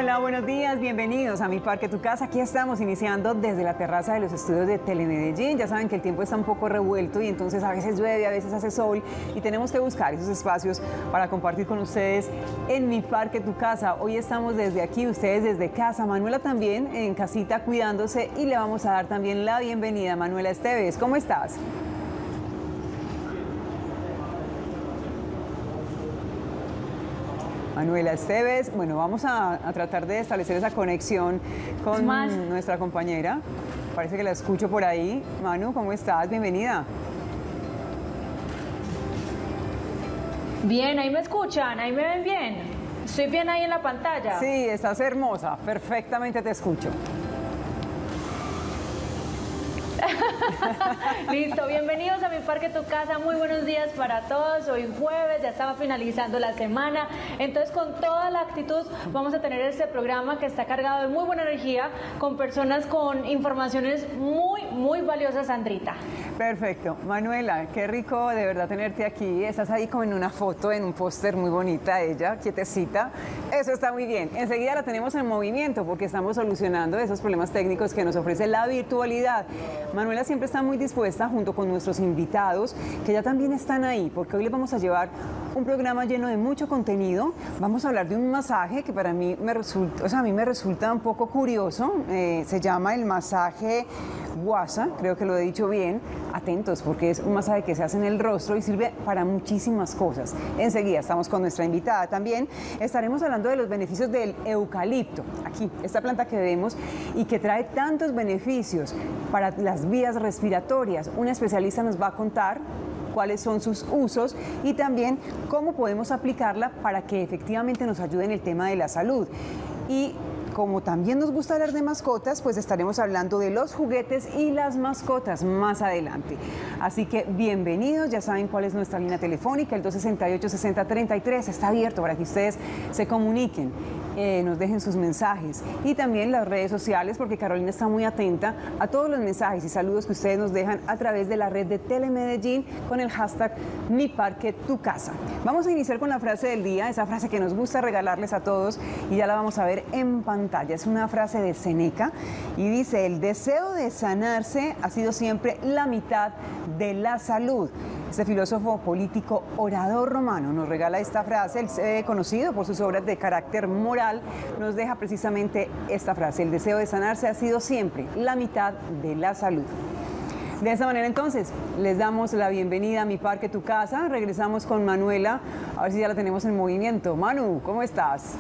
Hola, buenos días, bienvenidos a Mi Parque Tu Casa. Aquí estamos iniciando desde la terraza de los estudios de Telemedellín. Ya saben que el tiempo está un poco revuelto y entonces a veces llueve, a veces hace sol y tenemos que buscar esos espacios para compartir con ustedes en Mi Parque Tu Casa. Hoy estamos desde aquí, ustedes desde casa. Manuela también en casita cuidándose y le vamos a dar también la bienvenida. Manuela Esteves, ¿cómo estás? Manuela Esteves, bueno, vamos a tratar de establecer esa conexión con nuestra compañera. Parece que la escucho por ahí. Manu, ¿cómo estás? Bienvenida. Bien, ahí me escuchan, ahí me ven bien. ¿Estoy bien ahí en la pantalla? Sí, estás hermosa, perfectamente te escucho. Listo, bienvenidos a Mi Parque Tu Casa, muy buenos días para todos. Hoy jueves, ya estaba finalizando la semana, entonces con toda la actitud vamos a tener este programa que está cargado de muy buena energía, con personas con informaciones muy valiosas, Sandrita. Perfecto. Manuela, qué rico de verdad tenerte aquí. Estás ahí como en una foto, en un póster muy bonita, ella, quietecita. Eso está muy bien. Enseguida la tenemos en movimiento porque estamos solucionando esos problemas técnicos que nos ofrece la virtualidad. Manuela siempre está muy dispuesta junto con nuestros invitados, que ya también están ahí, porque hoy les vamos a llevar un programa lleno de mucho contenido. Vamos a hablar de un masaje que para mí me resulta un poco curioso. Se llama el masaje Guasha, creo que lo he dicho bien. Atentos, porque es un masaje que se hace en el rostro y sirve para muchísimas cosas. Enseguida estamos con nuestra invitada. También estaremos hablando de los beneficios del eucalipto. Aquí, esta planta que vemos y que trae tantos beneficios para las vías respiratorias. Una especialista nos va a contar cuáles son sus usos y también cómo podemos aplicarla para que efectivamente nos ayude en el tema de la salud. Y como también nos gusta hablar de mascotas, pues estaremos hablando de los juguetes y las mascotas más adelante. Así que bienvenidos, ya saben cuál es nuestra línea telefónica, el 268-6033, está abierto para que ustedes se comuniquen, nos dejen sus mensajes y también las redes sociales, porque Carolina está muy atenta a todos los mensajes y saludos que ustedes nos dejan a través de la red de Telemedellín con el hashtag Mi Parque Tu Casa. Vamos a iniciar con la frase del día, esa frase que nos gusta regalarles a todos y ya la vamos a ver en pantalla. Es una frase de Séneca y dice: el deseo de sanarse ha sido siempre la mitad de la salud. Este filósofo político orador romano nos regala esta frase. Él, conocido por sus obras de carácter moral, nos deja precisamente esta frase: el deseo de sanarse ha sido siempre la mitad de la salud. De esta manera entonces les damos la bienvenida a Mi Parque Tu Casa. Regresamos con Manuela, a ver si ya la tenemos en movimiento. Manu, ¿cómo estás?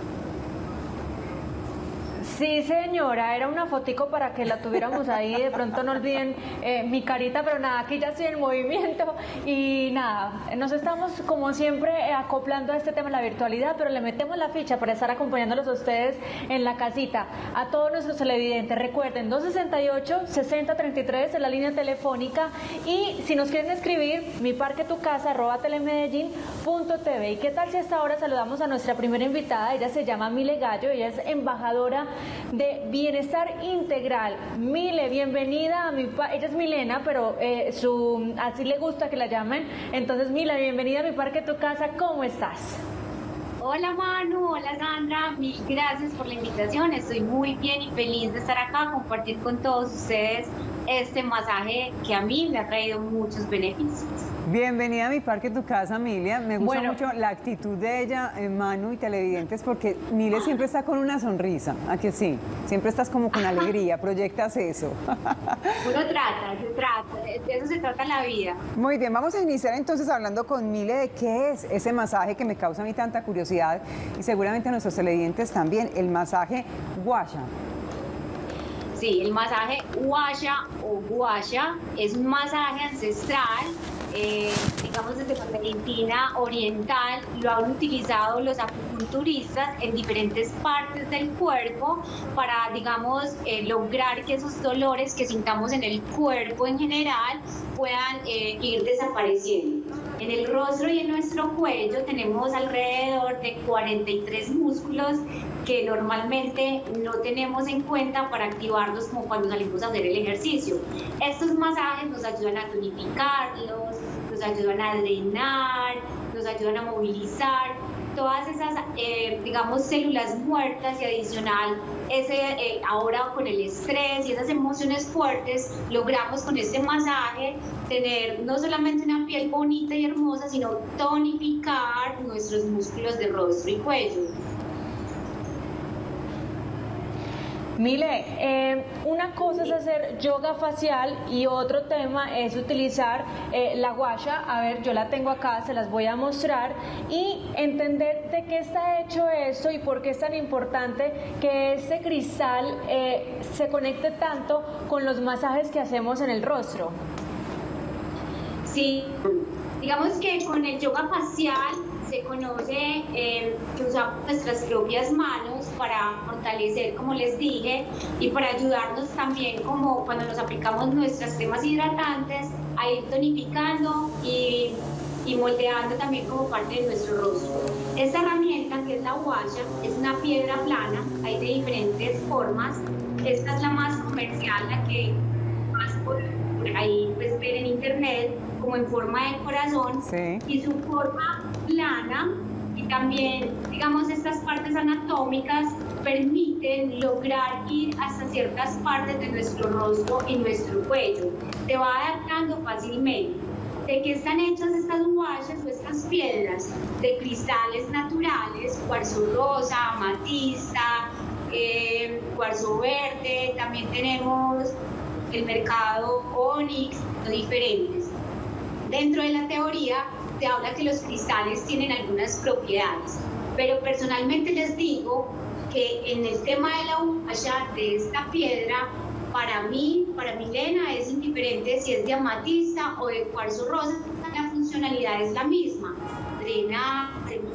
Sí, señora, era una fotico para que la tuviéramos ahí, de pronto no olviden mi carita, pero nada, aquí ya estoy en movimiento y nada, nos estamos como siempre acoplando a este tema de la virtualidad, pero le metemos la ficha para estar acompañándolos a ustedes en la casita. A todos nuestros televidentes, recuerden, 268-6033 es la línea telefónica y si nos quieren escribir, miparquetucasa@telemedellin.tv. ¿Y qué tal si a esta hora saludamos a nuestra primera invitada? Ella se llama Mile Gallo, ella es embajadora de Bienestar Integral. Mile, bienvenida a ella es Milena, pero así le gusta que la llamen. Entonces, Mile, bienvenida a Mi Parque Tu Casa. ¿Cómo estás? Hola Manu, hola Sandra, mil gracias por la invitación. Estoy muy bien y feliz de estar acá, compartir con todos ustedes este masaje que a mí me ha traído muchos beneficios. Bienvenida a Mi Parque Tu Casa, Milia. Me gusta mucho la actitud de ella, Manu y televidentes, porque Mile siempre está con una sonrisa, ¿a que sí? Siempre estás como con alegría, proyectas eso. Uno trata, de eso se trata la vida. Muy bien, vamos a iniciar entonces hablando con Mile de qué es ese masaje que me causa a mí tanta curiosidad y seguramente a nuestros televidentes también, el masaje Guasha. Sí, el masaje Guasha o Guasha es un masaje ancestral, digamos desde la Medicina oriental, lo han utilizado los acupunturistas en diferentes partes del cuerpo para, digamos, lograr que esos dolores que sintamos en el cuerpo en general puedan ir desapareciendo. En el rostro y en nuestro cuello tenemos alrededor de 43 músculos que normalmente no tenemos en cuenta para activarlos como cuando salimos a hacer el ejercicio. Estos masajes nos ayudan a tonificarlos, nos ayudan a drenar, nos ayudan a movilizar todas esas, digamos, células muertas y adicional, ahora con el estrés y esas emociones fuertes, logramos con este masaje tener no solamente una piel bonita y hermosa, sino tonificar nuestros músculos de rostro y cuello. Mile, una cosa es hacer yoga facial y otro tema es utilizar la guasha. A ver, yo la tengo acá, se las voy a mostrar, y entender de qué está hecho esto y por qué es tan importante que este cristal se conecte tanto con los masajes que hacemos en el rostro. Sí, digamos que con el yoga facial se conoce que usamos nuestras propias manos para fortalecer, como les dije, y para ayudarnos también, como cuando nos aplicamos nuestras cremas hidratantes, a ir tonificando y moldeando también como parte de nuestro rostro. Esta herramienta, que es la guasha, es una piedra plana, hay de diferentes formas. Esta es la más comercial, la que más por ahí pues ver en internet, como en forma de corazón, sí. Y su forma plana, y también, digamos, estas partes anatómicas permiten lograr ir hasta ciertas partes de nuestro rostro y nuestro cuello. Se va adaptando fácilmente. ¿De qué están hechas estas guachas o estas piedras? De cristales naturales, cuarzo rosa, amatista, cuarzo verde, también tenemos el mercado Onyx, diferentes. Dentro de la teoría se habla que los cristales tienen algunas propiedades, pero personalmente les digo que en el tema de la guasha, de esta piedra, para mí, para Milena, es indiferente si es de amatista o de cuarzo rosa, la funcionalidad es la misma: drenar,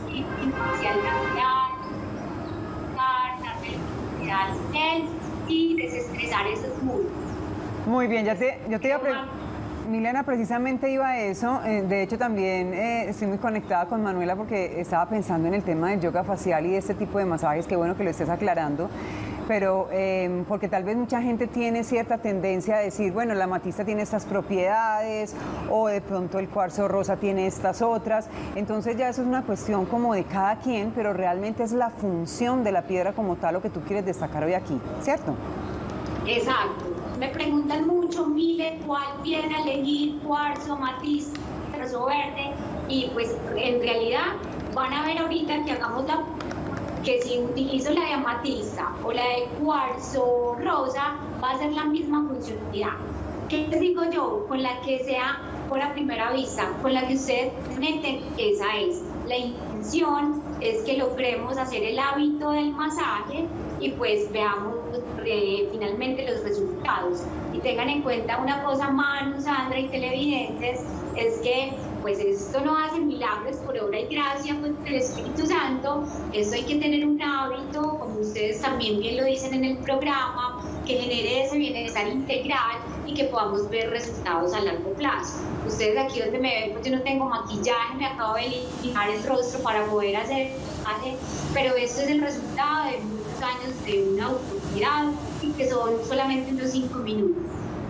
y desestresar esos músculos. Muy bien, yo te iba a preguntar, Milena, precisamente iba a eso. De hecho, también estoy muy conectada con Manuela porque estaba pensando en el tema del yoga facial y de este tipo de masajes. Qué bueno que lo estés aclarando. Pero porque tal vez mucha gente tiene cierta tendencia a decir, bueno, la amatista tiene estas propiedades o de pronto el cuarzo rosa tiene estas otras. Entonces ya eso es una cuestión como de cada quien, pero realmente es la función de la piedra como tal lo que tú quieres destacar hoy aquí, ¿cierto? Exacto. Me preguntan mucho, Mile, ¿cuál piedra elegir? Cuarzo, amatista, cuarzo verde. Y pues en realidad van a ver ahorita que hagamos que si utilizo la de amatista o la de cuarzo rosa, va a ser la misma funcionalidad. ¿Qué les digo yo? Con la que sea por la primera vista, con la que ustedes conecten, esa es. La intención es que logremos hacer el hábito del masaje y pues veamos finalmente los resultados. Y tengan en cuenta una cosa, Manu, Sandra y televidentes, es que pues esto no hace milagros por obra y gracia pues, del Espíritu Santo. Esto hay que tener un hábito, como ustedes también bien lo dicen en el programa, que genere ese bienestar integral y que podamos ver resultados a largo plazo. Ustedes aquí donde me ven, pues yo no tengo maquillaje, me acabo de limpiar el rostro para poder hacer, pero esto es el resultado de muchos años de un autocuidado y que son solamente unos 5 minutos.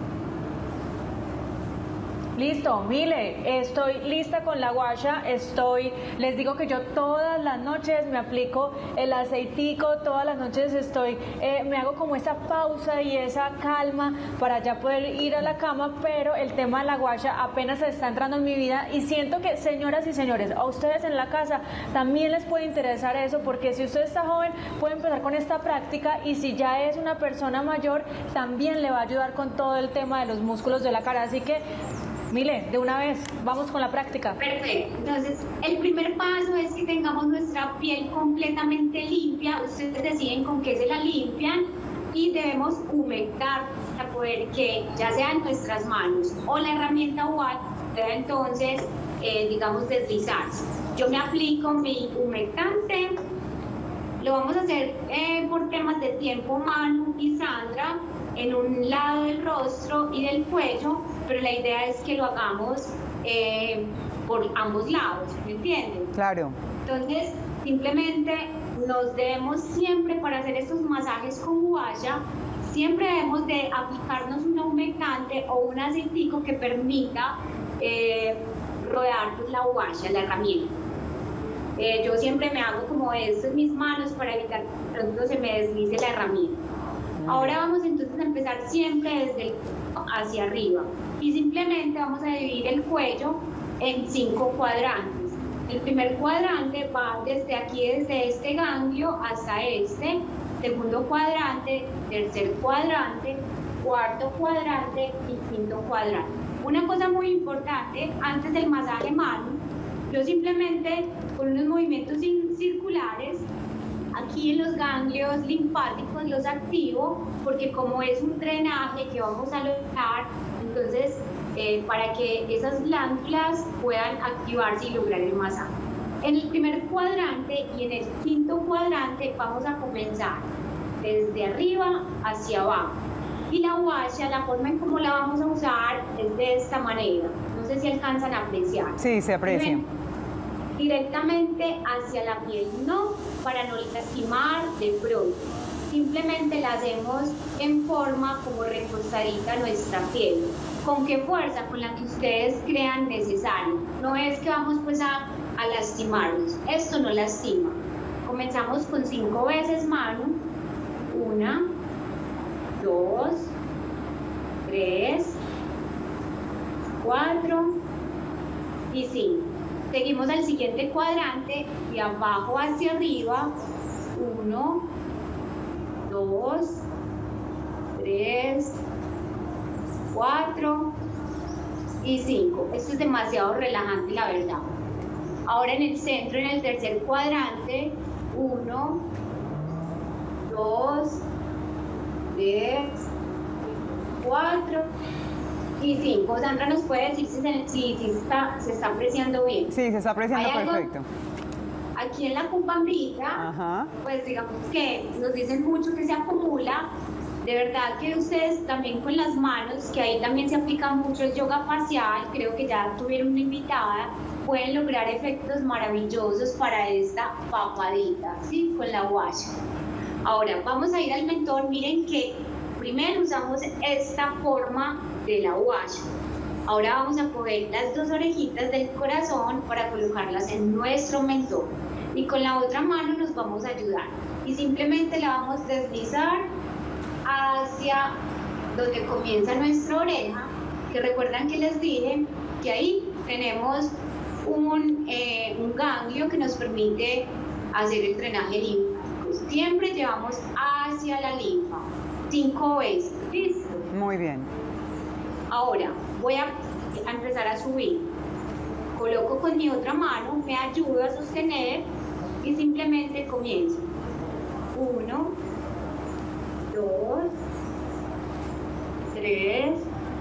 Listo, Mile, estoy lista con la guasha, les digo que yo todas las noches me aplico el aceitico, todas las noches me hago como esa pausa y esa calma para ya poder ir a la cama, pero el tema de la guasha apenas está entrando en mi vida y siento que, señoras y señores, a ustedes en la casa también les puede interesar eso, porque si usted está joven puede empezar con esta práctica y si ya es una persona mayor también le va a ayudar con todo el tema de los músculos de la cara, así que Mile, de una vez, vamos con la práctica. Perfecto. Entonces, el primer paso es que tengamos nuestra piel completamente limpia. Ustedes deciden con qué se la limpian y debemos humectar para poder que ya sea en nuestras manos o la herramienta UAT pueda entonces, digamos, deslizarse. Yo me aplico mi humectante. Lo vamos a hacer por temas de tiempo, Manu y Sandra, en un lado del rostro y del cuello, pero la idea es que lo hagamos por ambos lados, ¿me entienden? Claro. Entonces, simplemente nos debemos siempre, para hacer estos masajes con guasha, siempre debemos de aplicarnos un humectante o un aceitico que permita rodar pues, la guasha, la herramienta. Yo siempre me hago como esto en mis manos para evitar que pronto se me deslice la herramienta. Ahora vamos entonces a empezar siempre desde el hacia arriba y simplemente vamos a dividir el cuello en 5 cuadrantes. El primer cuadrante va desde aquí, desde este ganglio hasta este, segundo cuadrante, tercer cuadrante, cuarto cuadrante y quinto cuadrante. Una cosa muy importante antes del masaje mano, yo simplemente con unos movimientos circulares aquí en los ganglios linfáticos los activo, porque como es un drenaje que vamos a lograr, entonces para que esas glándulas puedan activarse y lograr el masaje. En el primer cuadrante y en el quinto cuadrante vamos a comenzar desde arriba hacia abajo. Y la guasha, la forma en cómo la vamos a usar es de esta manera. No sé si alcanzan a apreciar. Sí, se aprecia. Directamente hacia la piel, no para no lastimar de pronto. Simplemente la hacemos en forma como recostadita a nuestra piel. ¿Con qué fuerza? Con la que ustedes crean necesario. No es que vamos pues a lastimarnos. Esto no lastima. Comenzamos con 5 veces mano. 1, 2, 3, 4 y 5. Seguimos al siguiente cuadrante, de abajo hacia arriba. 1, 2, 3, 4 y 5. Esto es demasiado relajante, la verdad. Ahora en el centro, en el tercer cuadrante, 1, 2, 3, 4 y 5. Sandra nos puede decir si se está apreciando bien. Sí, se está apreciando perfecto. Aquí en la cumbambrita, pues digamos que nos dicen mucho que se acumula. De verdad que ustedes también con las manos, que ahí también se aplica mucho el yoga facial, creo que ya tuvieron una invitada, pueden lograr efectos maravillosos para esta papadita, ¿sí? Con la guasha. Ahora vamos a ir al mentón. Miren que primero usamos esta forma de la guasha. Ahora vamos a coger las 2 orejitas del corazón para colocarlas en nuestro mentón. Y con la otra mano nos vamos a ayudar. Y simplemente la vamos a deslizar hacia donde comienza nuestra oreja. Que recuerdan que les dije que ahí tenemos un ganglio que nos permite hacer el drenaje linfático. Siempre llevamos hacia la linfa. 5 veces. ¿Listo? Muy bien. Ahora voy a empezar a subir. Coloco con mi otra mano, me ayudo a sostener y simplemente comienzo. 1, 2, 3,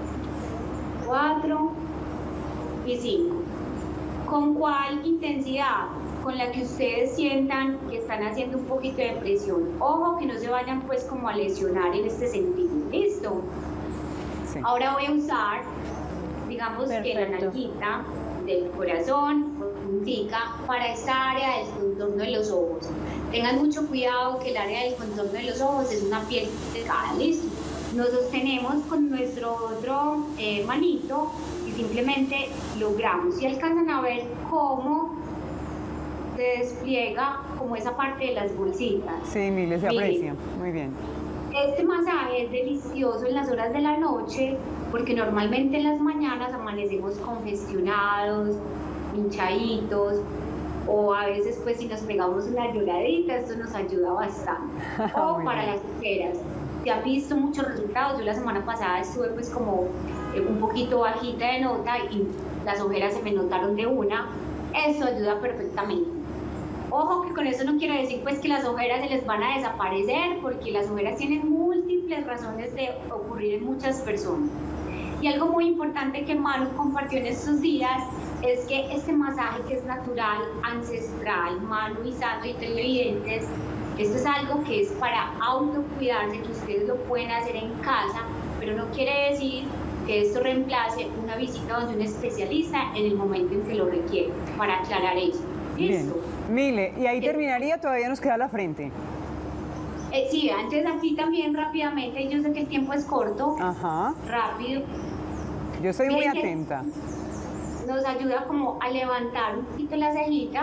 4 y 5. ¿Con cuál intensidad? Con la que ustedes sientan que están haciendo un poquito de presión. Ojo que no se vayan pues como a lesionar en este sentido. ¿Listo? Sí. Ahora voy a usar, digamos que la nalguita del corazón, puntica, para esta área del contorno de los ojos. Tengan mucho cuidado que el área del contorno de los ojos es una piel delgada. ¿Listo? Nos sostenemos con nuestro otro manito y simplemente logramos. Y alcanzan a ver cómo se despliega como esa parte de las bolsitas. Sí, Mile, se aprecia. Muy bien. Este masaje es delicioso en las horas de la noche porque normalmente en las mañanas amanecemos congestionados, hinchaditos, o a veces pues si nos pegamos una lloradita, esto nos ayuda bastante. O para las ojeras. Se han visto muchos resultados. Yo la semana pasada estuve pues como un poquito bajita de nota y las ojeras se me notaron de una. Eso ayuda perfectamente. Ojo que con eso no quiero decir pues que las ojeras se les van a desaparecer, porque las ojeras tienen múltiples razones de ocurrir en muchas personas. Y algo muy importante que Manu compartió en estos días es que este masaje que es natural, ancestral, Manu y Sandra y televidentes, esto es algo que es para autocuidarse, que ustedes lo pueden hacer en casa, pero no quiere decir que esto reemplace una visita donde un especialista en el momento en que lo requiere, para aclarar eso. Bien. Mile, y ahí terminaría, todavía nos queda la frente. Sí, antes aquí también rápidamente, yo sé que el tiempo es corto, rápido. Yo estoy muy atenta. Nos ayuda como a levantar un poquito la cejita,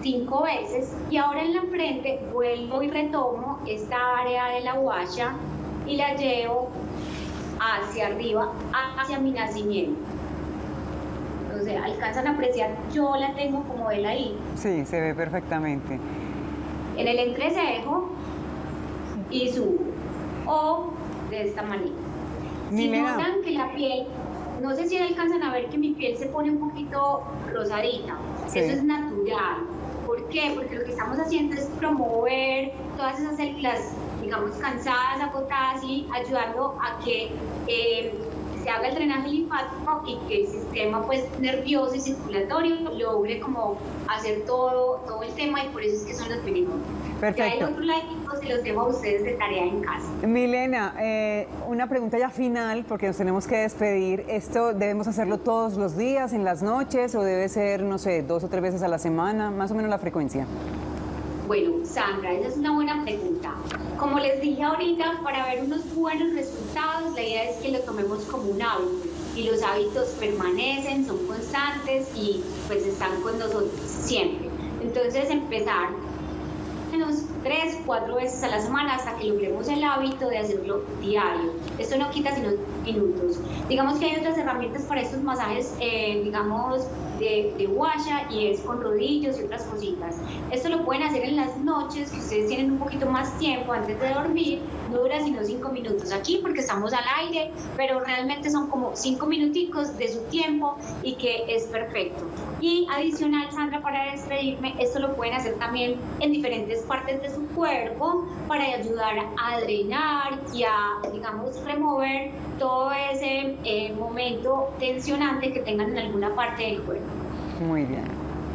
5 veces, y ahora en la frente vuelvo y retomo esta área de la guasha y la llevo hacia arriba, hacia mi nacimiento. Entonces, alcanzan a apreciar, yo la tengo como él ahí. Sí, se ve perfectamente. En el entrecejo y subo, o de esta manera. Si Milena. notan que la piel, no sé si alcanzan a ver que mi piel se pone un poquito rosadita, Sí. eso es natural. ¿Por qué? Porque lo que estamos haciendo es promover todas esas células, digamos, cansadas, agotadas, y ayudando a que se haga el drenaje linfático y que el sistema pues nervioso y circulatorio logre como hacer todo el tema, y por eso es que son los beneficios. Perfecto. Ya el otro lado se los dejo a ustedes de tarea en casa. Milena, una pregunta ya final, porque nos tenemos que despedir. ¿Esto debemos hacerlo todos los días, en las noches, o debe ser, no sé, 2 o 3 veces a la semana? Más o menos la frecuencia. Bueno, Sandra, esa es una buena pregunta. Como les dije ahorita, para ver unos buenos resultados, la idea es que lo tomemos como un hábito, y los hábitos permanecen, son constantes y pues están con nosotros siempre. Entonces, empezar unos 3, 4 veces a la semana hasta que logremos el hábito de hacerlo diario. Esto no quita sino minutos. Digamos que hay otras herramientas para estos masajes, digamos, de guasha, y es con rodillos y otras cositas. Esto lo pueden hacer en las noches, que ustedes tienen un poquito más tiempo antes de dormir. No dura sino 5 minutos aquí porque estamos al aire, pero realmente son como 5 minuticos de su tiempo y que es perfecto. Y adicional, Sandra, para despedirme, esto lo pueden hacer también en diferentes partes de su cuerpo para ayudar a drenar y a, digamos, remover todo ese momento tensionante que tengan en alguna parte del cuerpo. Muy bien.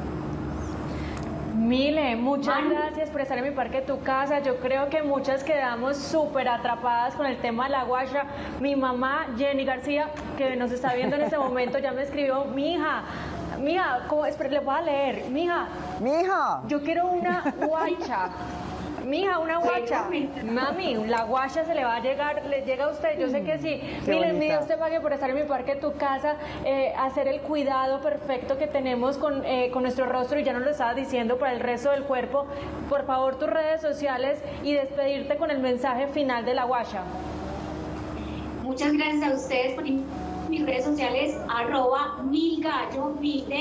Mile, muchas gracias por estar en Mi Parque Tu Casa. Yo creo que muchas quedamos súper atrapadas con el tema de la guasha. Mi mamá, Jenny García, que nos está viendo en este momento, ya me escribió: mija, ¿cómo? Espera, le voy a leer. Mija, Yo quiero una guacha. Mija, una guacha. Mami, la guacha se le va a llegar, le llega a usted, yo sé que sí. Miren, mi Dios te pague por estar en Mi Parque Tu Casa, hacer el cuidado perfecto que tenemos con nuestro rostro, y ya nos lo estabas diciendo, para el resto del cuerpo. Por favor, tus redes sociales y despedirte con el mensaje final de la guacha. Muchas gracias a ustedes por mis redes sociales, @milgallo,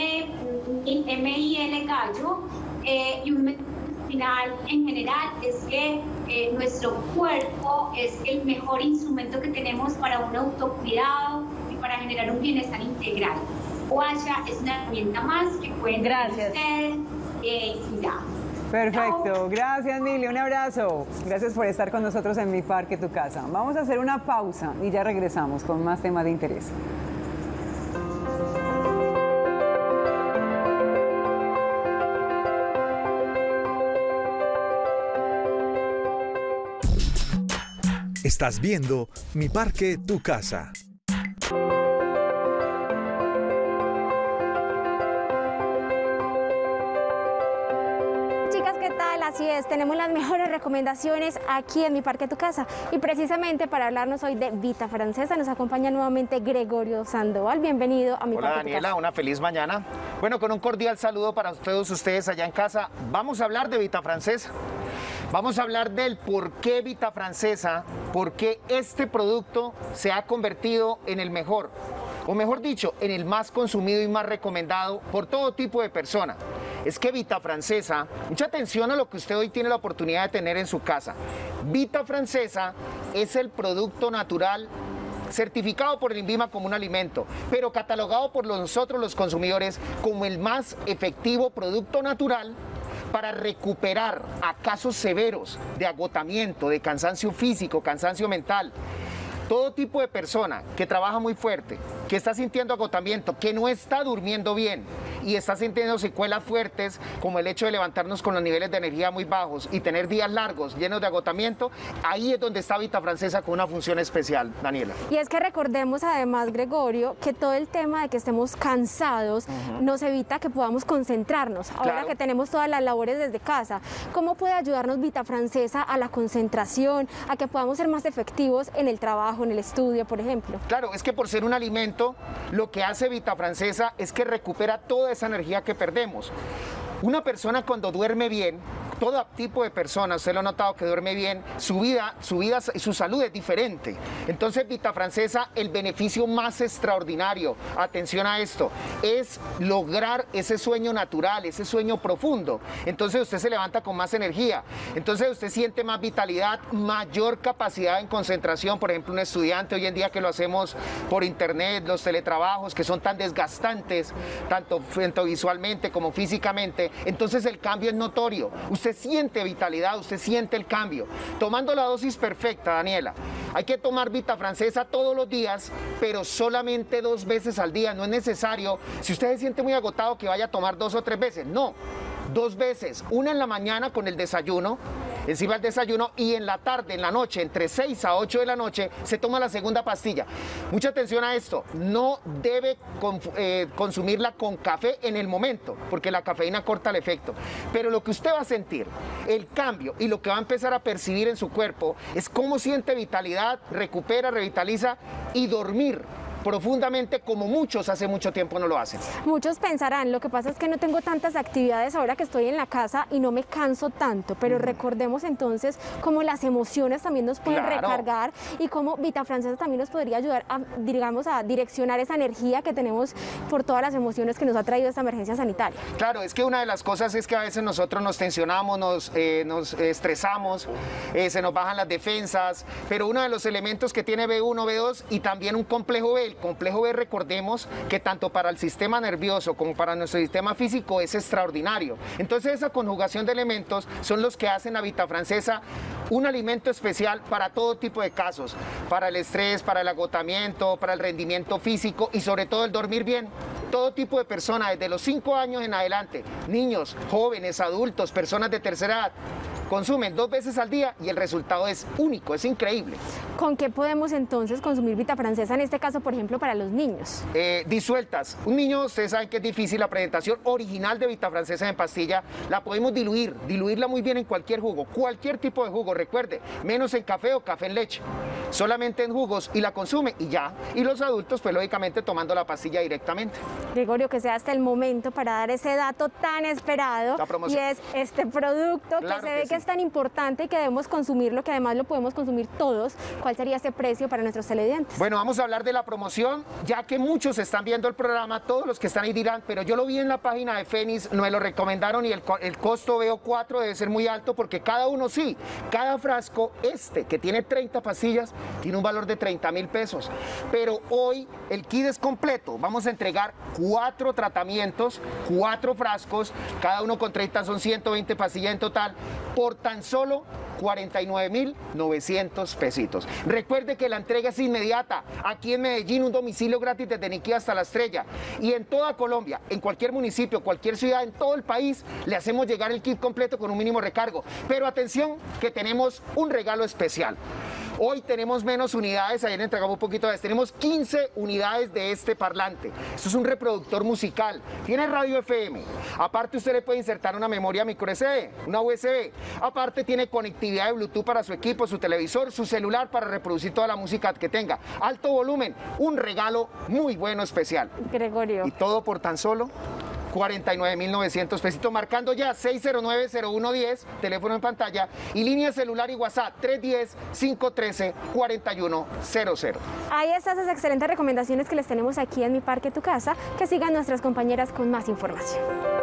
MIL Gallo, y un final en general es que nuestro cuerpo es el mejor instrumento que tenemos para un autocuidado y para generar un bienestar integral. Guasha es una herramienta más que pueden tener ustedes, y ya. perfecto. Gracias, Mili. Un abrazo. Gracias por estar con nosotros en Mi Parque Tu Casa. Vamos a hacer una pausa y ya regresamos con más temas de interés. Estás viendo Mi Parque Tu Casa. Chicas, ¿qué tal? Así es, tenemos las mejores recomendaciones aquí en Mi Parque Tu Casa, y precisamente para hablarnos hoy de Vita Francesa nos acompaña nuevamente Gregorio Sandoval. Bienvenido a Mi Hola Parque Tu Daniela, Casa. una feliz mañana. Bueno, con un cordial saludo para todos ustedes allá en casa. Vamos a hablar de Vita Francesa. Vamos a hablar del por qué Vita Francesa, por qué este producto se ha convertido en el mejor, o mejor dicho, en el más consumido y más recomendado por todo tipo de persona. Es que Vita Francesa, mucha atención a lo que usted hoy tiene la oportunidad de tener en su casa. Vita Francesa es el producto natural certificado por el INVIMA como un alimento, pero catalogado por nosotros los consumidores como el más efectivo producto natural para recuperar a casos severos de agotamiento, de cansancio físico, cansancio mental. Todo tipo de persona que trabaja muy fuerte, que está sintiendo agotamiento, que no está durmiendo bien y está sintiendo secuelas fuertes, como el hecho de levantarnos con los niveles de energía muy bajos y tener días largos llenos de agotamiento, ahí es donde está Vita Francesa con una función especial, Daniela. Y es que recordemos además, Gregorio, que todo el tema de que estemos cansados nos evita que podamos concentrarnos. Ahora Claro. que tenemos todas las labores desde casa, ¿cómo puede ayudarnos Vita Francesa a la concentración, a que podamos ser más efectivos en el trabajo, en el estudio, por ejemplo? Claro, es que por ser un alimento, lo que hace Vita Francesa es que recupera toda esa energía que perdemos. Una persona cuando duerme bien, todo tipo de personas, usted lo ha notado que duerme bien, su salud es diferente. Entonces, Vita Francesa, el beneficio más extraordinario, atención a esto, es lograr ese sueño natural, ese sueño profundo. Entonces usted se levanta con más energía, entonces usted siente más vitalidad, mayor capacidad en concentración. Por ejemplo, un estudiante hoy en día que lo hacemos por internet, los teletrabajos que son tan desgastantes, tanto visualmente como físicamente, entonces el cambio es notorio. Usted siente vitalidad, usted siente el cambio. Tomando la dosis perfecta, Daniela. Hay que tomar Vita Francesa todos los días, pero solamente 2 veces al día. No es necesario, si usted se siente muy agotado, que vaya a tomar 2 o 3 veces. No, 2 veces. Una en la mañana con el desayuno, encima del desayuno, y en la tarde, en la noche, entre 6 a 8 de la noche, se toma la segunda pastilla. Mucha atención a esto, no debe consumirla con café en el momento, porque la cafeína corta el efecto. Pero lo que usted va a sentir, el cambio y lo que va a empezar a percibir en su cuerpo, es cómo siente vitalidad, recupera, revitaliza y dormir profundamente, como muchos hace mucho tiempo no lo hacen. Muchos pensarán, lo que pasa es que no tengo tantas actividades ahora que estoy en la casa y no me canso tanto, pero recordemos entonces cómo las emociones también nos pueden recargar y cómo Vita Francesa también nos podría ayudar a, digamos, a direccionar esa energía que tenemos por todas las emociones que nos ha traído esta emergencia sanitaria. Claro, es que una de las cosas es que a veces nosotros nos tensionamos, nos estresamos, se nos bajan las defensas, pero uno de los elementos que tiene B1, B2 y también un complejo B, el complejo B, recordemos que tanto para el sistema nervioso como para nuestro sistema físico es extraordinario. Entonces esa conjugación de elementos son los que hacen a Vita Francesa un alimento especial para todo tipo de casos, para el estrés, para el agotamiento, para el rendimiento físico y sobre todo el dormir bien. Todo tipo de personas, desde los 5 años en adelante, niños, jóvenes, adultos, personas de tercera edad, consumen 2 veces al día y el resultado es único, es increíble. ¿Con qué podemos entonces consumir Vita Francesa, en este caso, por ejemplo, para los niños? Disueltas. Un niño, ustedes saben que es difícil, la presentación original de Vita Francesa en pastilla, la podemos diluirla muy bien en cualquier jugo, cualquier tipo de jugo, recuerde, menos en café o café en leche, solamente en jugos, y la consume y ya. Y los adultos, pues lógicamente tomando la pastilla directamente. Gregorio, que sea hasta el momento para dar ese dato tan esperado, y es este producto claro que se ve que es tan importante y que debemos consumirlo, que además lo podemos consumir todos. ¿Cuál sería ese precio para nuestros televidentes? Bueno, vamos a hablar de la promoción, ya que muchos están viendo el programa, todos los que están ahí dirán, pero yo lo vi en la página de Fénix, me lo recomendaron y el costo veo 4 debe ser muy alto, porque cada uno sí, cada frasco que tiene 30 pastillas, tiene un valor de 30.000 pesos, pero hoy el kit es completo. Vamos a entregar 4 tratamientos, 4 frascos, cada uno con 30, son 120 pastillas en total, por tan solo 49.900 pesitos. Recuerde que la entrega es inmediata. Aquí en Medellín, un domicilio gratis desde Niquí hasta La Estrella. Y en toda Colombia, en cualquier municipio, cualquier ciudad, en todo el país, le hacemos llegar el kit completo con un mínimo recargo. Pero atención, que tenemos un regalo especial. Hoy tenemos menos unidades, ayer entregamos un poquito de tenemos 15 unidades de este parlante. Esto es un reproductor musical, tiene radio FM, aparte usted le puede insertar una memoria micro SD, una USB, aparte tiene conectividad de Bluetooth para su equipo, su televisor, su celular para reproducir toda la música que tenga, alto volumen, un regalo muy bueno, especial. Gregorio. Y todo por tan solo 49.900 pesitos, marcando ya 609-0110, teléfono en pantalla, y línea celular y WhatsApp 310-513-4100. Ahí están esas excelentes recomendaciones que les tenemos aquí en Mi Parque Tu Casa. Que sigan nuestras compañeras con más información.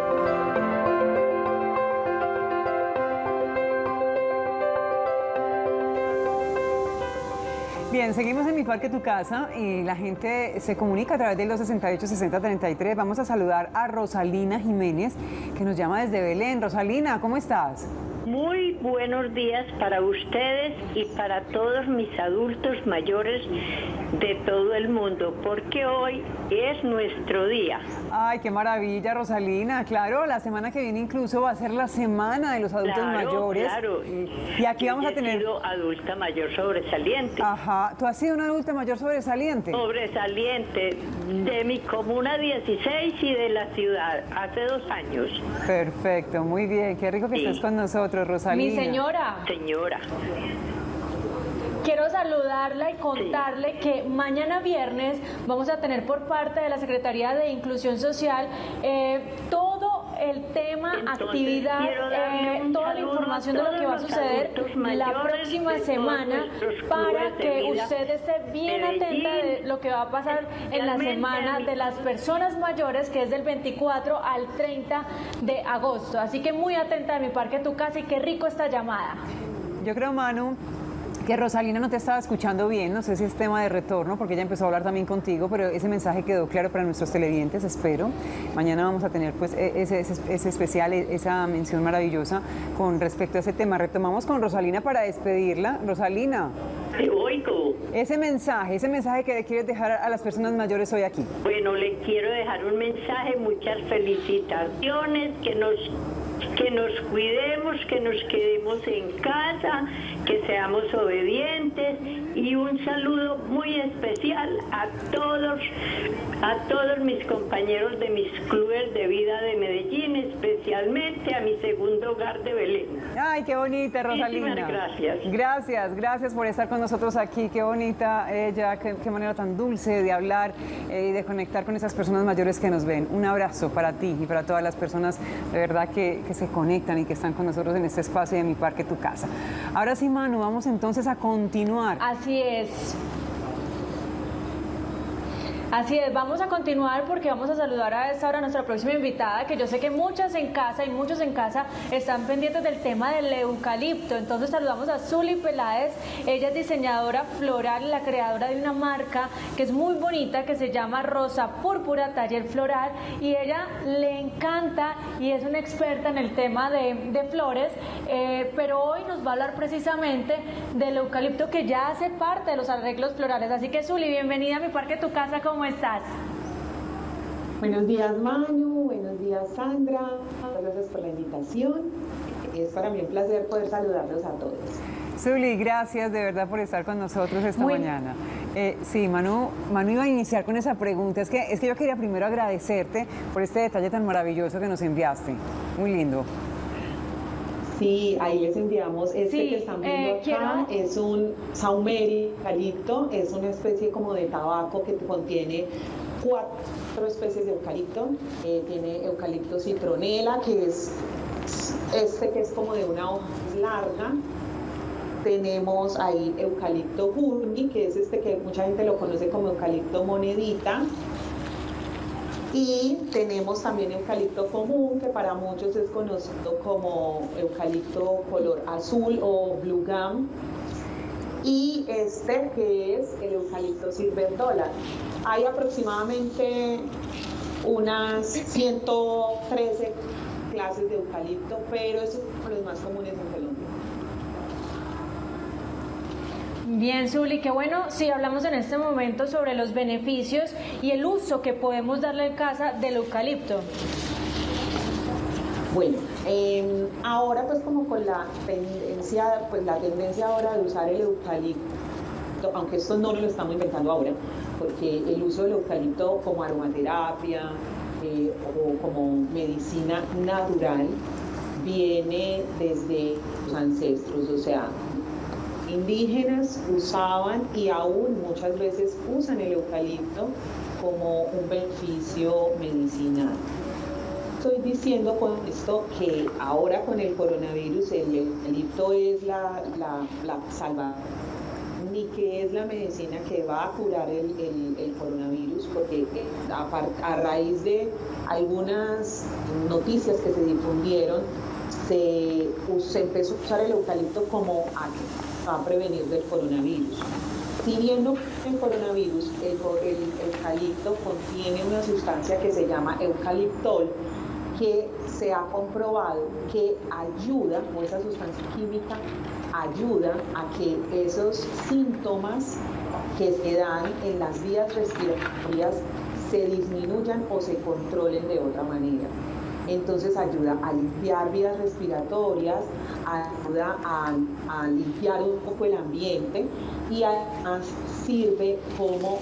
Bien, seguimos en Mi Parque Tu Casa y la gente se comunica a través del 268-6033. Vamos a saludar a Rosalina Jiménez, que nos llama desde Belén. Rosalina, ¿cómo estás? Muy buenos días para ustedes y para todos mis adultos mayores de todo el mundo, porque hoy es nuestro día. Ay, qué maravilla, Rosalina. Claro, la semana que viene incluso va a ser la semana de los adultos mayores. Claro, y aquí vamos a tener... He sido adulta mayor sobresaliente. Ajá, ¿tú has sido una adulta mayor sobresaliente? Sobresaliente, de mi comuna 16 y de la ciudad, hace 2 años. Perfecto, muy bien, qué rico que estés con nosotros, Rosalina. Mi señora. Señora. Quiero saludarla y contarle que mañana viernes vamos a tener por parte de la Secretaría de Inclusión Social todo el tema, Entonces, actividad, quiero darle un toda la saludo información de lo que va a todos los suceder adultos la mayores próxima de todos semana nuestros para clubes de que vida usted esté bien Medellín, atenta de lo que va a pasar en la especialmente semana a mi- de las personas mayores, que es del 24 al 30 de agosto. Así que muy atenta de mi Parque Tu Casa y qué rico esta llamada. Yo creo, Manu, que Rosalina no te estaba escuchando bien, no sé si es tema de retorno, porque ella empezó a hablar también contigo, pero ese mensaje quedó claro para nuestros televidentes, espero. Mañana vamos a tener pues ese especial, esa mención maravillosa con respecto a ese tema. Retomamos con Rosalina para despedirla. Rosalina, Te oigo. ese mensaje que le quieres dejar a las personas mayores hoy aquí. Bueno, le quiero dejar un mensaje, muchas felicitaciones, que nos cuidemos, que nos quedemos en casa, que seamos obedientes y un saludo muy especial a todos mis compañeros de mis clubes de vida de Medellín, especialmente a mi segundo hogar de Belén. Ay, qué bonita, Rosalina. Muchísimas gracias. Gracias por estar con nosotros aquí. Qué bonita ella, qué manera tan dulce de hablar y de conectar con esas personas mayores que nos ven. Un abrazo para ti y para todas las personas de verdad que se conectan y que están con nosotros en este espacio de Mi Parque Tu Casa. Ahora sí, Manu, vamos entonces a continuar. Así es. Así es, vamos a continuar porque vamos a saludar a esta hora a nuestra próxima invitada, que yo sé que muchas en casa y muchos en casa están pendientes del tema del eucalipto. Entonces saludamos a Zuli Peláez. Ella es diseñadora floral y la creadora de una marca que es muy bonita, que se llama Rosa Púrpura Taller Floral, y ella le encanta y es una experta en el tema de flores, pero hoy nos va a hablar precisamente del eucalipto, que ya hace parte de los arreglos florales. Así que, Zuli, bienvenida a Mi Parque Tu Casa. ¿Cómo estás? Buenos días, Manu. Buenos días, Sandra. Gracias por la invitación. Es para mí un placer poder saludarlos a todos. Zuli, gracias de verdad por estar con nosotros esta mañana. Sí, Manu iba a iniciar con esa pregunta. Es que yo quería primero agradecerte por este detalle tan maravilloso que nos enviaste. Muy lindo. Sí, ahí les enviamos que están viendo acá. Es un saumeri eucalipto, es una especie como de tabaco que contiene 4 especies de eucalipto. Tiene eucalipto citronela, que es que es como de una hoja larga. Tenemos ahí eucalipto burni, que es que mucha gente lo conoce como eucalipto monedita. Y tenemos también eucalipto común, que para muchos es conocido como eucalipto color azul o blue gum. Y que es el eucalipto silver dollar. Hay aproximadamente unas 113 clases de eucalipto, pero esos son los más comunes en Colombia. Bien, Zuli, qué bueno. Sí, hablamos en este momento sobre los beneficios y el uso que podemos darle en casa del eucalipto. Bueno, ahora pues como con la tendencia ahora de usar el eucalipto, aunque esto no lo estamos inventando ahora, porque el uso del eucalipto como aromaterapia o como medicina natural viene desde los ancestros, o sea, indígenas usaban y aún muchas veces usan el eucalipto como un beneficio medicinal. Estoy diciendo con esto que ahora con el coronavirus el eucalipto es la salvación, ni que es la medicina que va a curar el coronavirus, porque a raíz de algunas noticias que se difundieron, se empezó a usar el eucalipto como a prevenir del coronavirus. Si bien no el coronavirus, el eucalipto contiene una sustancia que se llama eucaliptol, que se ha comprobado que ayuda, o esa sustancia química ayuda a que esos síntomas que se dan en las vías respiratorias se disminuyan o se controlen de otra manera. Entonces ayuda a limpiar vías respiratorias, ayuda a limpiar un poco el ambiente y además sirve como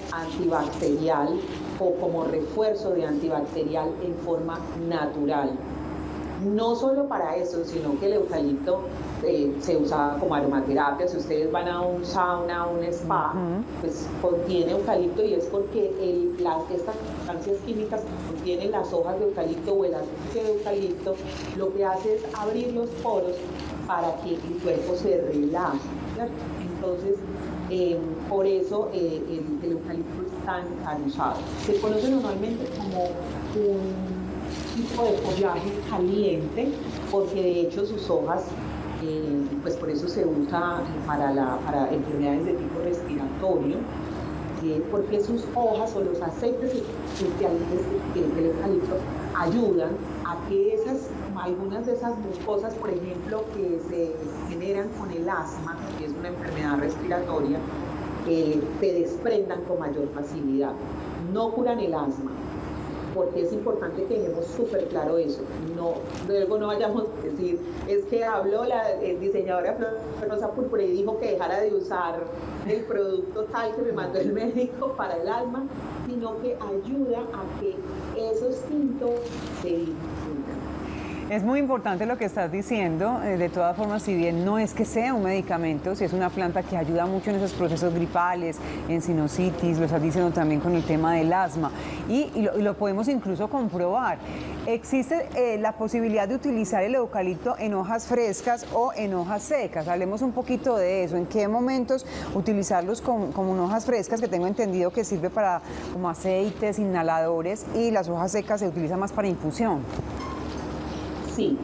antibacterial o como refuerzo de antibacterial en forma natural. no solo para eso, sino que el eucalipto se usa como aromaterapia. Si ustedes van a un sauna, a un spa, pues contiene eucalipto, y es porque estas sustancias químicas que contienen las hojas de eucalipto o el aceite de eucalipto, lo que hace es abrir los poros para que el cuerpo se relaje, ¿cierto? Entonces, por eso el eucalipto es tan usado. Se conoce normalmente como un tipo de follaje caliente, porque de hecho sus hojas, pues por eso se usa para enfermedades de tipo respiratorio, porque sus hojas o los aceites esenciales del eucalipto ayudan a que algunas de esas mucosas, por ejemplo, que se generan con el asma, que es una enfermedad respiratoria, se desprendan con mayor facilidad. No curan el asma, porque es importante que dejemos súper claro eso. Luego no vayamos a decir, es que habló la diseñadora Rosa Púrpura y dijo que dejara de usar el producto tal que me mandó el médico para el asma, sino que ayuda a que esos síntomas se disminuyan. Es muy importante lo que estás diciendo. De todas formas, si bien no es que sea un medicamento, si es una planta que ayuda mucho en esos procesos gripales, en sinusitis, lo estás diciendo también con el tema del asma, y lo podemos incluso comprobar. Existe la posibilidad de utilizar el eucalipto en hojas frescas o en hojas secas. Hablemos un poquito de eso. ¿En qué momentos utilizarlos como en hojas frescas, que tengo entendido que sirve para como aceites, inhaladores, y las hojas secas se utilizan más para infusión? Sí,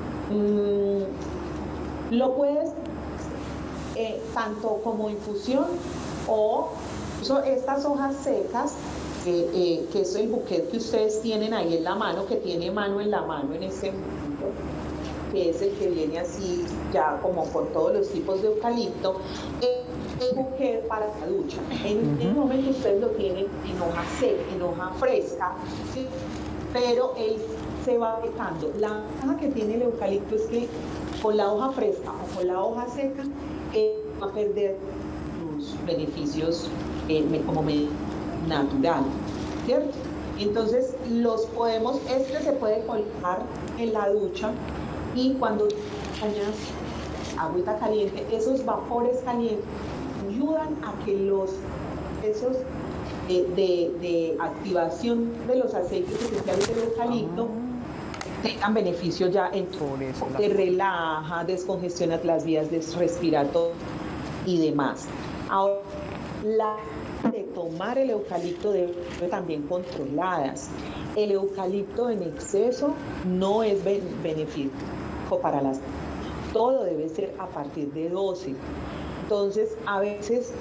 lo puedes tanto como infusión o estas hojas secas, que es el buquet que ustedes tienen ahí en la mano, que tiene mano en la mano en este momento, que es el que viene así ya como con todos los tipos de eucalipto, el buquet para la ducha. En este momento ustedes lo tienen en hoja seca, en hoja fresca, ¿sí? Pero se va secando. La ventaja que tiene el eucalipto es que con la hoja fresca o con la hoja seca va a perder sus beneficios como natural, ¿cierto? Entonces este se puede colocar en la ducha, y cuando bañas agüita caliente, esos vapores calientes ayudan a que esos de activación de los aceites esenciales del eucalipto tengan beneficios ya en todo eso. Te relaja, descongestiona las vías respiratorias y demás. Ahora, la de tomar el eucalipto debe ser también controladas. El eucalipto en exceso no es beneficio para las. Todo debe ser a partir de dosis. Entonces, a veces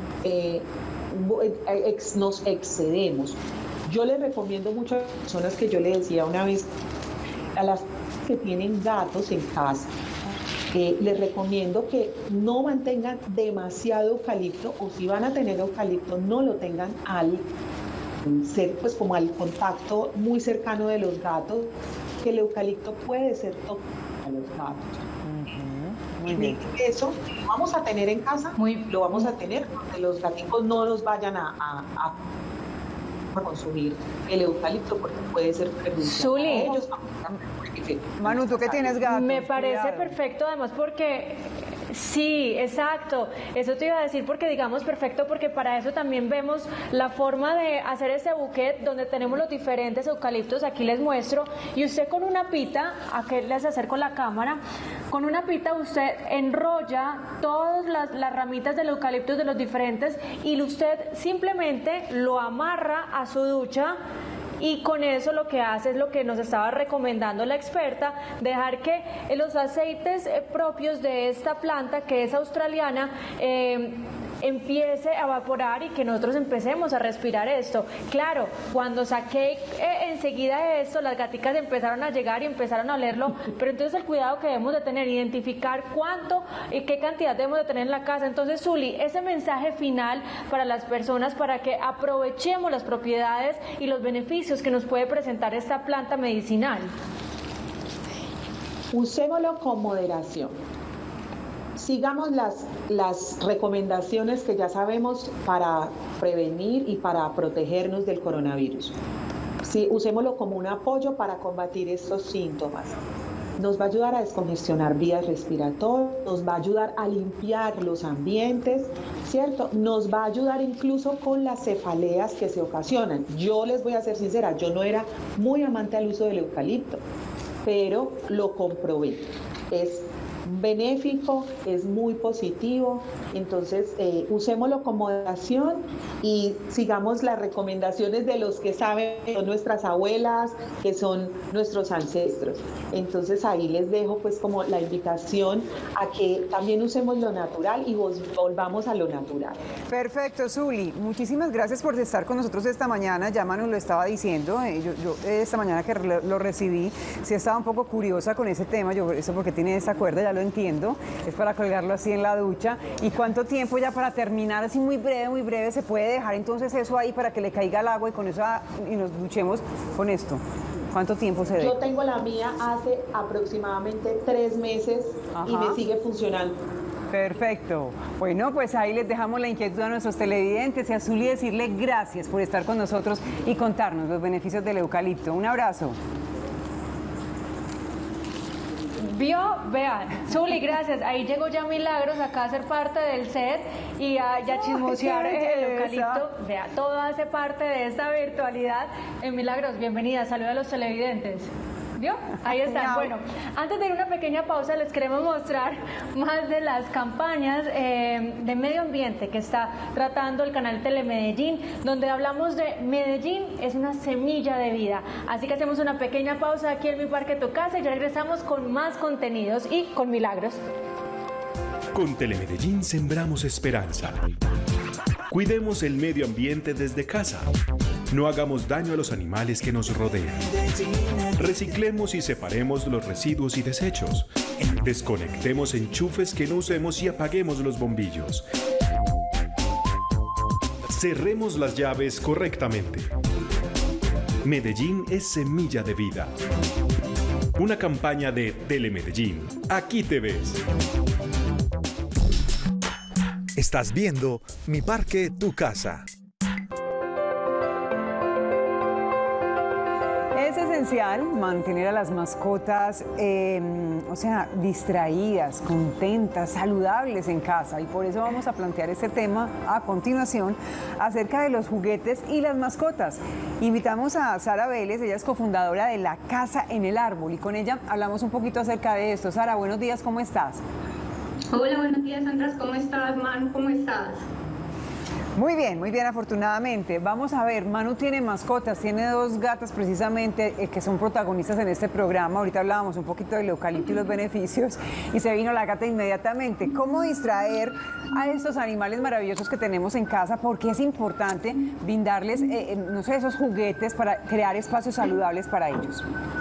nos excedemos. Yo les recomiendo mucho a las personas, que yo le decía una vez, a las que tienen gatos en casa, les recomiendo que no mantengan demasiado eucalipto, o si van a tener eucalipto, no lo tengan al ser pues como al contacto muy cercano de los gatos, que el eucalipto puede ser tóxico a los gatos. Muy bien. Eso lo vamos a tener en casa, lo vamos a tener, porque los gaticos no los vayan a consumir el eucalipto, porque puede ser perjudicial para ellos. Manu, ¿tú qué tienes gatos? Me parece perfecto, además, porque sí, exacto, eso te iba a decir, porque digamos perfecto, porque para eso también vemos la forma de hacer ese buquet donde tenemos los diferentes eucaliptos. Aquí les muestro, y usted con una pita, aquí les acerco la cámara, con una pita usted enrolla todas las ramitas del eucalipto de los diferentes, y usted simplemente lo amarra a su ducha. Y con eso lo que hace es lo que nos estaba recomendando la experta, dejar que los aceites propios de esta planta, que es australiana, empiece a evaporar, y que nosotros empecemos a respirar esto. Claro, cuando saqué enseguida esto, las gaticas empezaron a llegar y empezaron a olerlo, pero entonces el cuidado que debemos de tener, identificar cuánto y qué cantidad debemos de tener en la casa. Entonces, Zuli, ese mensaje final para las personas, para que aprovechemos las propiedades y los beneficios que nos puede presentar esta planta medicinal. Usémoslo con moderación. Sigamos las recomendaciones que ya sabemos para prevenir y para protegernos del coronavirus. Sí, usémoslo como un apoyo para combatir estos síntomas. nos va a ayudar a descongestionar vías respiratorias, nos va a ayudar a limpiar los ambientes, ¿cierto? Nos va a ayudar incluso con las cefaleas que se ocasionan. Yo les voy a ser sincera, yo no era muy amante al uso del eucalipto, pero lo comprobé. Es benéfico, es muy positivo, entonces usémoslo con moderación y sigamos las recomendaciones de los que saben, que son nuestras abuelas, que son nuestros ancestros. Entonces ahí les dejo pues como la invitación a que también usemos lo natural y volvamos a lo natural. Perfecto, Zuli, muchísimas gracias por estar con nosotros esta mañana. Ya Manu lo estaba diciendo, yo esta mañana que lo recibí, sí estaba un poco curiosa con ese tema, eso porque tiene esa cuerda, ya lo entiendo, es para colgarlo así en la ducha. ¿Y cuánto tiempo, ya para terminar, así muy breve, se puede dejar entonces eso ahí para que le caiga el agua y con eso y nos duchemos con esto? ¿Cuánto tiempo se deja? Yo tengo la mía hace aproximadamente 3 meses. Ajá. Y me sigue funcionando. Perfecto. Bueno, pues ahí les dejamos la inquietud a nuestros televidentes y a Zuli decirle gracias por estar con nosotros y contarnos los beneficios del eucalipto. Un abrazo. Vio, vean, Zuli, gracias. Ahí llegó ya Milagros acá a ser parte del set y a chismosear el eucalipto. Vea, todo hace parte de esta virtualidad. Milagros, bienvenida, saluda a los televidentes. ¿Vio? Ahí están. Bueno, antes de ir a una pequeña pausa, les queremos mostrar más de las campañas de medio ambiente que está tratando el canal Telemedellín, donde hablamos de Medellín es una semilla de vida. Así que hacemos una pequeña pausa aquí en Mi Parque Tu Casa y ya regresamos con más contenidos y con Milagros. Con Telemedellín sembramos esperanza. Cuidemos el medio ambiente desde casa. No hagamos daño a los animales que nos rodean. Reciclemos y separemos los residuos y desechos. Desconectemos enchufes que no usemos y apaguemos los bombillos. Cerremos las llaves correctamente. Medellín es semilla de vida. Una campaña de Telemedellín. Aquí te ves. Estás viendo Mi Parque Tu Casa. Es esencial mantener a las mascotas, distraídas, contentas, saludables en casa. Y por eso vamos a plantear este tema a continuación acerca de los juguetes y las mascotas. Invitamos a Sara Vélez, ella es cofundadora de La Casa en el Árbol. Y con ella hablamos un poquito acerca de esto. Sara, buenos días, ¿cómo estás? Hola, buenos días, Andrés, ¿cómo estás? Manu, ¿cómo estás? Muy bien, afortunadamente. Vamos a ver, Manu tiene mascotas, tiene 2 gatas precisamente que son protagonistas en este programa. Ahorita hablábamos un poquito del eucalipto y los beneficios y se vino la gata inmediatamente. ¿Cómo distraer a estos animales maravillosos que tenemos en casa? Porque es importante brindarles, esos juguetes para crear espacios saludables para ellos.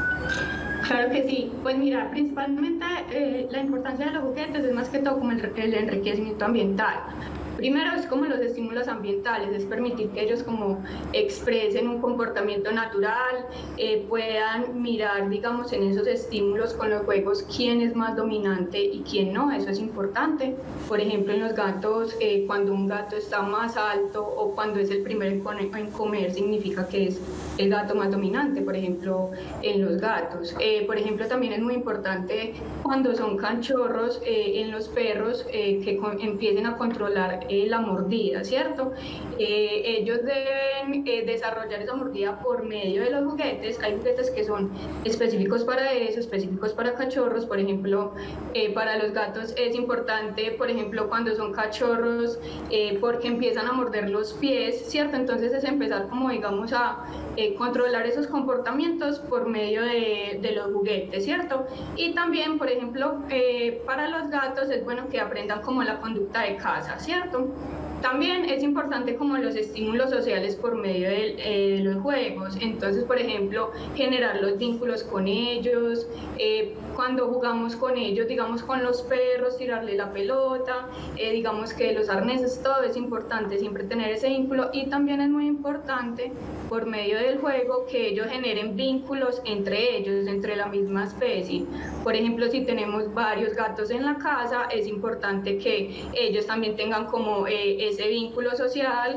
Claro que sí, pues mira, principalmente la importancia de los juguetes es más que todo como el enriquecimiento ambiental. Primero es como los estímulos ambientales, es permitir que ellos como expresen un comportamiento natural, puedan mirar, digamos, en esos estímulos con los juegos quién es más dominante y quién no, eso es importante. Por ejemplo, en los gatos, cuando un gato está más alto o cuando es el primero en comer, significa que es el gato más dominante, por ejemplo, en los gatos. Por ejemplo, también es muy importante cuando son cachorros, en los perros, que empiecen a controlar la mordida, ¿cierto? Ellos deben desarrollar esa mordida por medio de los juguetes. Hay juguetes que son específicos para eso, específicos para cachorros. Por ejemplo, para los gatos es importante, por ejemplo, cuando son cachorros, porque empiezan a morder los pies, ¿cierto? Entonces es empezar como, digamos, a controlar esos comportamientos por medio de los juguetes, ¿cierto? Y también, por ejemplo, para los gatos es bueno que aprendan como la conducta de caza, ¿cierto? También es importante como los estímulos sociales por medio de los juegos. Entonces, por ejemplo, generar los vínculos con ellos, cuando jugamos con ellos, digamos con los perros, tirarle la pelota, digamos que los arneses, todo es importante siempre tener ese vínculo. Y también es muy importante por medio del juego que ellos generen vínculos entre ellos, entre la misma especie. Por ejemplo, si tenemos varios gatos en la casa, es importante que ellos también tengan como ese vínculo social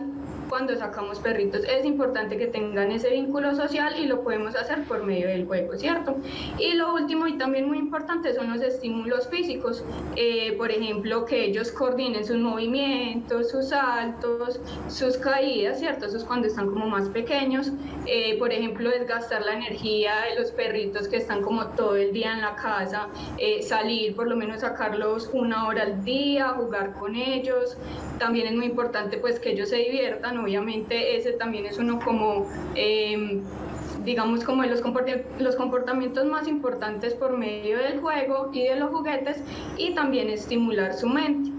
cuando sacamos perritos. Es importante que tengan ese vínculo social y lo podemos hacer por medio del juego, ¿cierto? Y lo último y también muy importante son los estímulos físicos, por ejemplo, que ellos coordinen sus movimientos, sus saltos, sus caídas, ¿cierto? Eso es cuando están como más pequeños. Por ejemplo, desgastar la energía de los perritos que están como todo el día en la casa, salir, por lo menos sacarlos 1 hora al día, jugar con ellos. También es muy importante pues que ellos se diviertan, obviamente ese también es uno como digamos como de los comportamientos más importantes por medio del juego y de los juguetes, y también estimular su mente.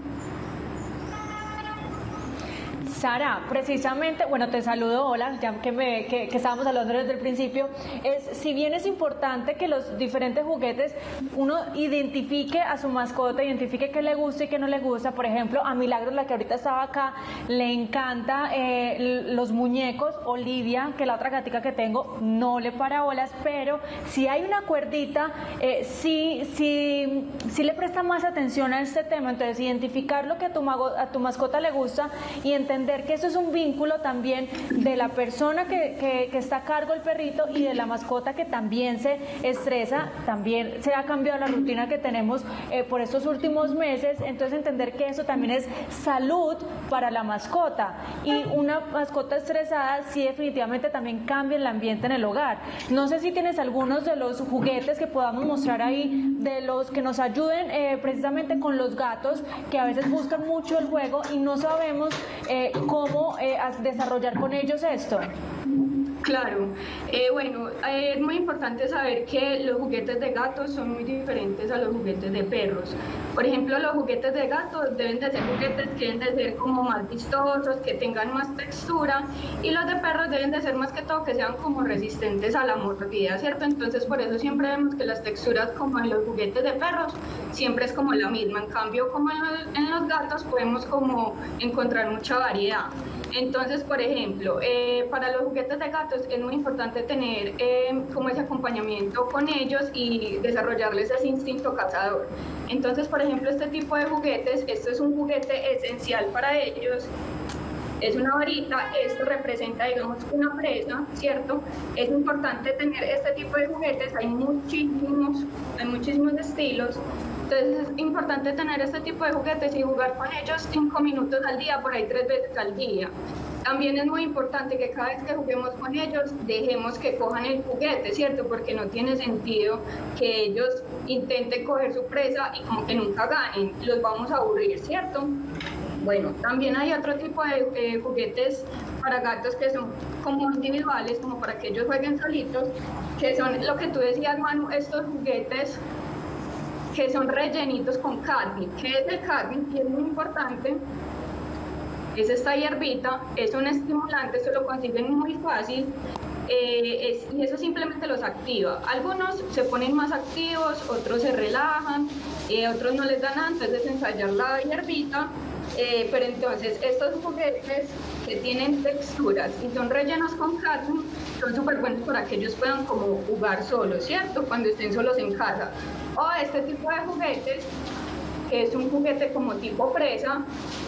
Sara, precisamente, bueno, te saludo, hola, ya que estábamos hablando desde el principio, si bien es importante que los diferentes juguetes uno identifique a su mascota, identifique qué le gusta y qué no le gusta. Por ejemplo, a Milagros, la que ahorita estaba acá, le encanta los muñecos. Olivia, que es la otra gatica que tengo, no le para bolas, pero si hay una cuerdita, sí le presta más atención a este tema. Entonces, identificar lo que a tu mascota le gusta y entender que eso es un vínculo también de la persona que está a cargo del perrito y de la mascota, que también se estresa, también se ha cambiado la rutina que tenemos por estos últimos meses. Entonces entender que eso también es salud para la mascota, y una mascota estresada sí definitivamente también cambia el ambiente en el hogar. No sé si tienes algunos de los juguetes que podamos mostrar ahí, de los que nos ayuden precisamente con los gatos, que a veces buscan mucho el juego y no sabemos cómo desarrollar con ellos esto. Claro, bueno, es muy importante saber que los juguetes de gatos son muy diferentes a los juguetes de perros. Por ejemplo, los juguetes de gatos deben de ser juguetes que deben de ser como más vistosos, que tengan más textura, y los de perros deben de ser más que todo que sean como resistentes a la mordida, ¿cierto? Entonces por eso siempre vemos que las texturas como en los juguetes de perros siempre es como la misma. En cambio, como en los gatos podemos como encontrar mucha variedad. Entonces, por ejemplo, para los juguetes de gatos es muy importante tener como ese acompañamiento con ellos y desarrollarles ese instinto cazador. Entonces, por ejemplo, este tipo de juguetes, esto es un juguete esencial para ellos. Es una varita, esto representa, digamos, una presa, ¿cierto? Es importante tener este tipo de juguetes, hay muchísimos estilos. Entonces es importante tener este tipo de juguetes y jugar con ellos 5 minutos al día, por ahí 3 veces al día. También es muy importante que cada vez que juguemos con ellos, dejemos que cojan el juguete, ¿cierto? Porque no tiene sentido que ellos intenten coger su presa y como que nunca ganen, los vamos a aburrir, ¿cierto? Bueno, también hay otro tipo de juguetes para gatos que son como individuales, como para que ellos jueguen solitos, que son lo que tú decías, Manu, estos juguetes que son rellenitos con cadmio. ¿Qué es el cadmio? Y es muy importante. Es esta hierbita, es un estimulante, se lo consiguen muy fácil, y eso simplemente los activa. Algunos se ponen más activos, otros se relajan, otros no les da nada, entonces ensayar la hierbita. Pero entonces estos juguetes que tienen texturas y son rellenos con cadmio son súper buenos para que ellos puedan como jugar solos, ¿cierto? Cuando estén solos en casa. O este tipo de juguetes, que es un juguete como tipo presa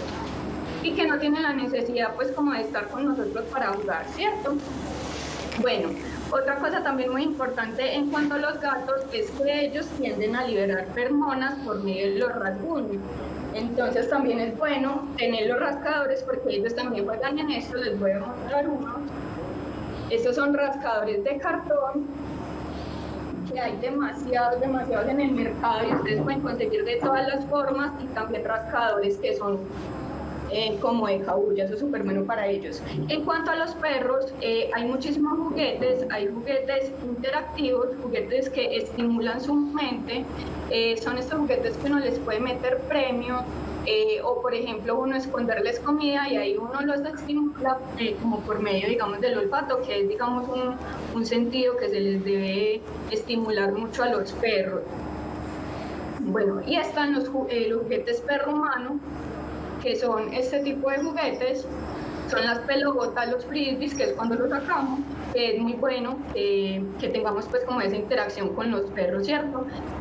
y que no tiene la necesidad pues como de estar con nosotros para jugar, ¿cierto? Bueno, otra cosa también muy importante en cuanto a los gatos es que ellos tienden a liberar feromonas por medio de los rasguños. Entonces también es bueno tener los rascadores porque ellos también juegan en esto. Les voy a mostrar uno. Estos son rascadores de cartón, que hay demasiados en el mercado y ustedes pueden conseguir de todas las formas, y también rascadores que son como de cabulla, eso es súper bueno para ellos. En cuanto a los perros, hay muchísimos juguetes, hay juguetes interactivos, juguetes que estimulan su mente, son estos juguetes que uno les puede meter premios, o por ejemplo uno esconderles comida y ahí uno los estimula como por medio, digamos, del olfato, que es, digamos, un sentido que se les debe estimular mucho a los perros. Bueno, y están los juguetes perro-humano, que son este tipo de juguetes, son las pelotas, los frisbees, que es cuando los sacamos, que es muy bueno que tengamos pues como esa interacción con los perros, ¿cierto?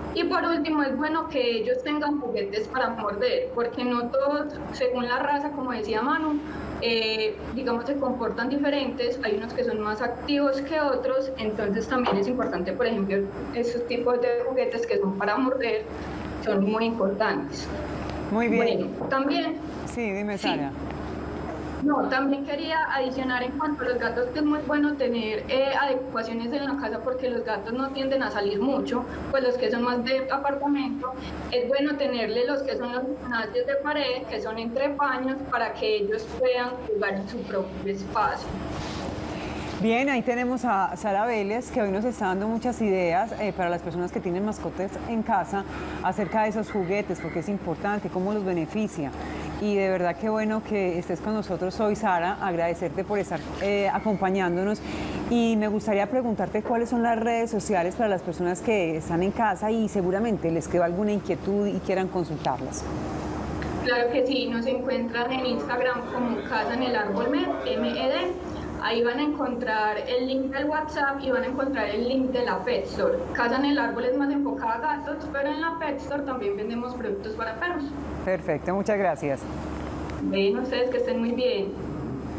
Y por último, es bueno que ellos tengan juguetes para morder, porque no todos, según la raza, como decía Manu, digamos, se comportan diferentes. Hay unos que son más activos que otros, entonces también es importante, por ejemplo, esos tipos de juguetes que son para morder son muy importantes. Muy bien. Bueno, también... Sí, dime, Sara. Sí. No, también quería adicionar en cuanto a los gatos que es muy bueno tener adecuaciones en la casa porque los gatos no tienden a salir mucho, pues los que son más de apartamento, es bueno tenerle los que son los gimnasios de pared, que son entre paños, para que ellos puedan jugar en su propio espacio. Bien, ahí tenemos a Sara Vélez, que hoy nos está dando muchas ideas para las personas que tienen mascotas en casa acerca de esos juguetes, porque es importante, cómo los beneficia. Y de verdad que bueno que estés con nosotros hoy, Sara, agradecerte por estar acompañándonos. Y me gustaría preguntarte cuáles son las redes sociales para las personas que están en casa y seguramente les quedó alguna inquietud y quieran consultarlas. Claro que sí, nos encuentran en Instagram como Casa en el Árbol MED. Ahí van a encontrar el link del WhatsApp y van a encontrar el link de la Pet Store. Casa en el Árbol es más enfocada a gatos, pero en la Pet Store también vendemos productos para perros. Perfecto, muchas gracias. Ven ustedes que estén muy bien.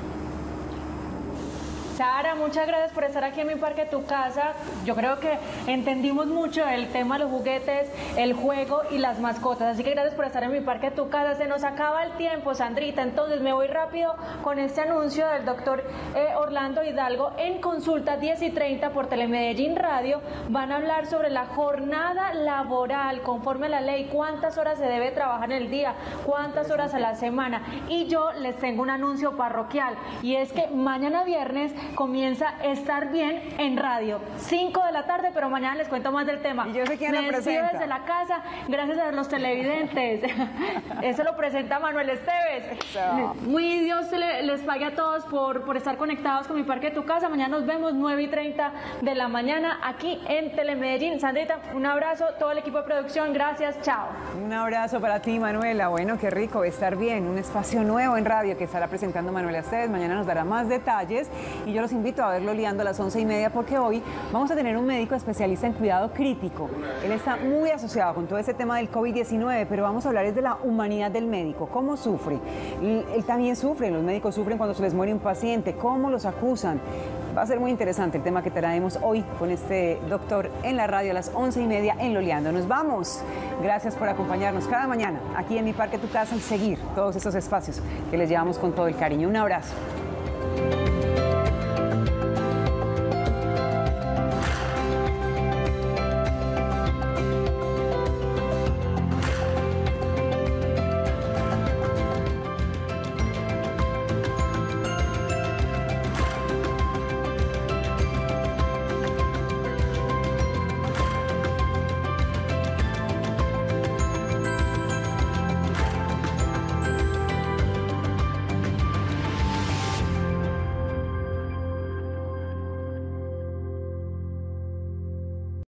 Sara, muchas gracias por estar aquí en Mi Parque Tu Casa. Yo creo que entendimos mucho el tema de los juguetes, el juego y las mascotas. Así que gracias por estar en Mi Parque Tu Casa. Se nos acaba el tiempo, Sandrita. Entonces me voy rápido con este anuncio del doctor Orlando Hidalgo. En consulta 10:30 por Telemedellín Radio van a hablar sobre la jornada laboral conforme a la ley. Cuántas horas se debe trabajar en el día, cuántas horas a la semana. Y yo les tengo un anuncio parroquial. Y es que mañana viernes comienza Estar Bien en radio, 5 de la tarde, pero mañana les cuento más del tema. Y yo sé quién Me lo despido presenta. desde la casa, gracias a los televidentes. Eso lo presenta Manuel Esteves. Eso. Muy Dios les pague a todos por estar conectados con Mi Parque Tu Casa. Mañana nos vemos 9:30 de la mañana aquí en Telemedellín. Sandrita, un abrazo, todo el equipo de producción, gracias, chao. Un abrazo para ti, Manuela. Bueno, qué rico Estar Bien, un espacio nuevo en radio que estará presentando Manuela Esteves. Mañana nos dará más detalles y yo los invito a verlo liando a las 11:30 porque hoy vamos a tener un médico especialista en cuidado crítico. Él está muy asociado con todo ese tema del COVID-19, pero vamos a hablar es de la humanidad del médico, cómo sufre. Él también sufre, los médicos sufren cuando se les muere un paciente, cómo los acusan. Va a ser muy interesante el tema que traemos hoy con este doctor en la radio a las 11:30 en Loleando. Nos vamos. Gracias por acompañarnos cada mañana aquí en Mi Parque Tu Casa y seguir todos estos espacios que les llevamos con todo el cariño. Un abrazo.